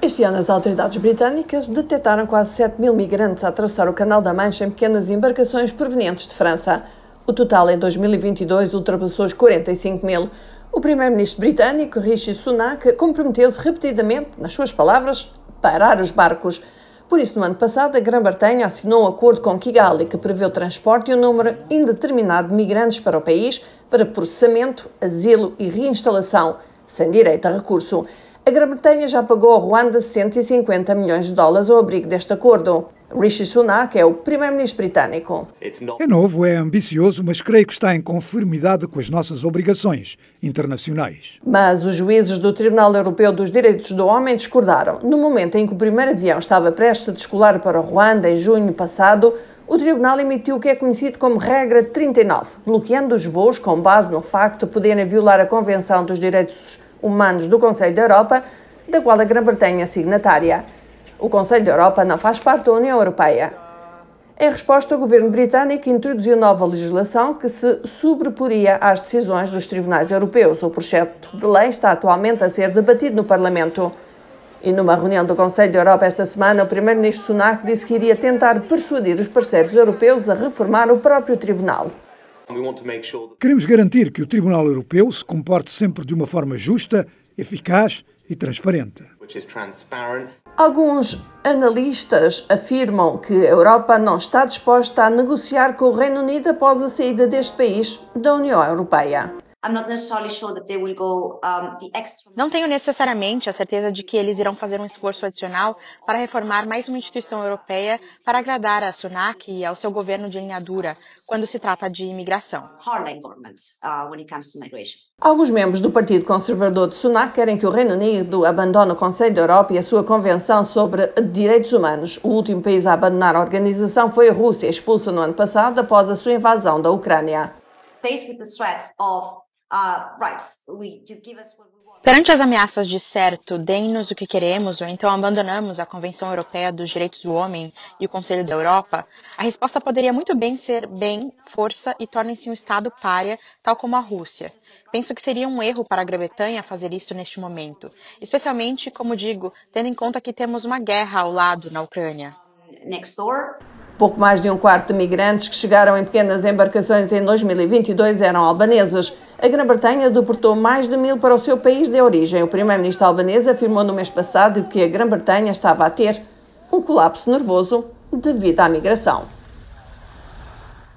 Este ano, as autoridades britânicas detectaram quase 7.000 migrantes a atravessar o Canal da Mancha em pequenas embarcações provenientes de França. O total em 2022 ultrapassou os 45.000. O primeiro-ministro britânico, Rishi Sunak, comprometeu-se repetidamente, nas suas palavras, a parar os barcos. Por isso, no ano passado, a Grã-Bretanha assinou um acordo com Kigali que prevê o transporte e um número indeterminado de migrantes para o país para processamento, asilo e reinstalação, sem direito a recurso. A Grã-Bretanha já pagou ao Ruanda 150 milhões de dólares ao abrigo deste acordo. Rishi Sunak é o primeiro-ministro britânico. É novo, é ambicioso, mas creio que está em conformidade com as nossas obrigações internacionais. Mas os juízes do Tribunal Europeu dos Direitos do Homem discordaram. No momento em que o primeiro avião estava prestes a descolar para o Ruanda, em junho passado, o Tribunal emitiu o que é conhecido como Regra 39, bloqueando os voos com base no facto de poderem violar a Convenção dos Direitos Humanos do Conselho da Europa, da qual a Grã-Bretanha é signatária. O Conselho da Europa não faz parte da União Europeia. Em resposta, o governo britânico introduziu nova legislação que se sobreporia às decisões dos tribunais europeus. O projeto de lei está atualmente a ser debatido no Parlamento. E numa reunião do Conselho da Europa esta semana, o primeiro-ministro Sunak disse que iria tentar persuadir os parceiros europeus a reformar o próprio tribunal. Queremos garantir que o Tribunal Europeu se comporte sempre de uma forma justa, eficaz e transparente. Alguns analistas afirmam que a Europa não está disposta a negociar com o Reino Unido após a saída deste país da União Europeia. Não tenho necessariamente a certeza de que eles irão fazer um esforço adicional para reformar mais uma instituição europeia para agradar a Sunak e ao seu governo de linha dura quando se trata de imigração. Alguns membros do Partido Conservador de Sunak querem que o Reino Unido abandone o Conselho da Europa e a sua Convenção sobre Direitos Humanos. O último país a abandonar a organização foi a Rússia, expulsa no ano passado após a sua invasão da Ucrânia. Perante as ameaças de certo, deem-nos o que queremos ou então abandonamos a Convenção Europeia dos Direitos do Homem e o Conselho da Europa, a resposta poderia muito bem ser força e tornem-se um Estado pária, tal como a Rússia. Penso que seria um erro para a Grã-Bretanha fazer isso neste momento, especialmente, como digo, tendo em conta que temos uma guerra ao lado na Ucrânia. Pouco mais de um quarto de migrantes que chegaram em pequenas embarcações em 2022 eram albaneses. A Grã-Bretanha deportou mais de 1.000 para o seu país de origem. O primeiro-ministro albanês afirmou no mês passado que a Grã-Bretanha estava a ter um colapso nervoso devido à migração.